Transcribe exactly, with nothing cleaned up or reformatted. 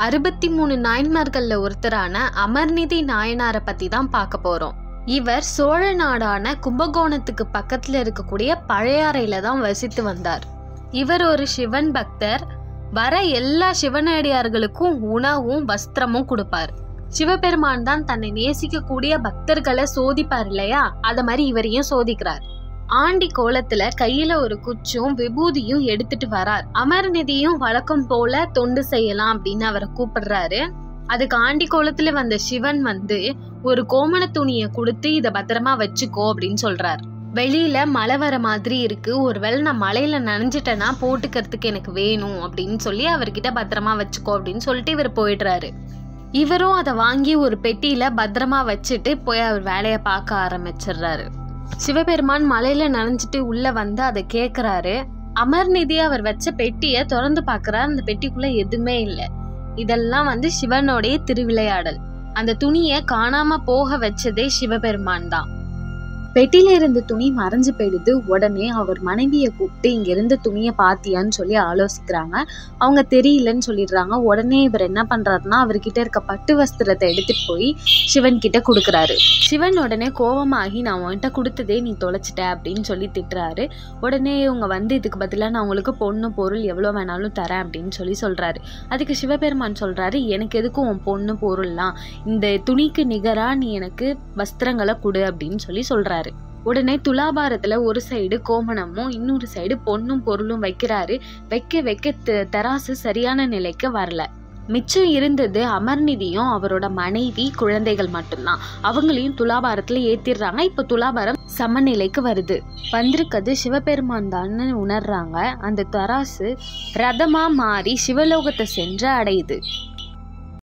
அறுபத்தி மூணு நாயன்மார்கள்ல ஒருத்தரான அமர்நிதி நாயனாரை பத்தி தான் பார்க்க போறோம். இவர் சோழ நாடான கும்பகோணத்துக்கு பக்கத்துல இருக்கக்கூடிய பழையாறையில தான் வசித்து வந்தார். இவர் ஒரு சிவன் பக்தர். வர எல்லா சிவனடியார்களுக்கும் உணவும் வஸ்திரமும் கொடுப்பார். சிவபெருமான் தான் தன்னை நேசிக்கக்கூடிய பக்தர்களை சோதிப்பார் இல்லையா, அத மாதிரி இவரையும் சோதிக்கிறார். ஆண்டி கோலத்துல கையில ஒரு குச்சும் விபூதியும் எடுத்துட்டு வரார். அமர்நிதியும் வழக்கம் போல தொண்டு செய்யலாம் அப்படின்னு அவரை கூப்பிடுறாரு. அதுக்கு ஆண்டி கோலத்துல வந்த சிவன் வந்து ஒரு கோமண துணியை கொடுத்து இத பத்திரமா வச்சுக்கோ அப்படின்னு சொல்றாரு. வெளியில மழை வர மாதிரி இருக்கு, ஒருவேளை நான் மழையில நனைஞ்சிட்டேன்னா போட்டுக்கிறதுக்கு எனக்கு வேணும் அப்படின்னு சொல்லி அவர்கிட்ட பத்திரமா வச்சுக்கோ அப்படின்னு சொல்லிட்டு இவர் போயிடுறாரு. இவரும் அதை வாங்கி ஒரு பெட்டியில பத்திரமா வச்சுட்டு போய் அவர் வேலையை பார்க்க ஆரம்பிச்சிடுறாரு. சிவபெருமான் மலையில நனைஞ்சிட்டு உள்ள வந்து அதை கேக்குறாரு. அமர்நிதி அவர் வச்ச பெட்டிய திறந்து பாக்குறாரு. அந்த பெட்டிக்குள்ள எதுவுமே இல்லை. இதெல்லாம் வந்து சிவனுடைய திருவிளையாடல். அந்த துணியை காணாம போக வச்சதே சிவபெருமான் தான். பெட்டியில இருந்த துணி மறைஞ்சு போயிடுது. உடனே அவர் மனைவியை கூப்பிட்டு இங்க இருந்த துணியை பாத்தியான்னு சொல்லி ஆலோசிக்கிறாங்க. அவங்க தெரியலன்னு சொல்லிடுறாங்க. உடனே இவர் என்ன பண்றாருன்னா அவர்கிட்ட இருக்க பட்டு வஸ்திரத்தை எடுத்துட்டு போய் சிவன் கிட்ட கொடுக்குறாரு. சிவன் உடனே கோபமாகி நான் உன்கிட்ட கொடுத்ததே நீ தொலைச்சிட்ட அப்படின்னு சொல்லி திட்டுறாரு. உடனே இவங்க வந்து இதுக்கு பதிலா நான் உங்களுக்கு பொண்ணு பொருள் எவ்வளவு வேணாலும் தரேன் அப்படின்னு சொல்லி சொல்றாரு. அதுக்கு சிவபெருமான் சொல்றாரு, எனக்கு எதுக்கும் உன் பொண்ணு பொருள்லாம், இந்த துணிக்கு நிகரா நீ எனக்கு வஸ்திரங்களை கொடு அப்படின்னு சொல்லி சொல்றாரு. உடனே துலாபாரத்துல ஒரு சைடு கோமணமும் இன்னொரு சைடு பொண்ணும் பொருளும் வைக்கிறாரு. வைக்க வைக்க தராசு சரியான நிலைக்கு வரல. மிச்சம் இருந்தது அமர்நிதியும் அவரோட மனைவி குழந்தைகள் மட்டும்தான். அவங்களையும் துலாபாரத்துல ஏத்திடுறாங்க. இப்ப துலாபாரம் சமநிலைக்கு வருது. வந்திருக்கிறது சிவபெருமான் தான் உணர்றாங்க. அந்த தராசு ரதமா மாறி சிவலோகத்தை சென்று அடையுது.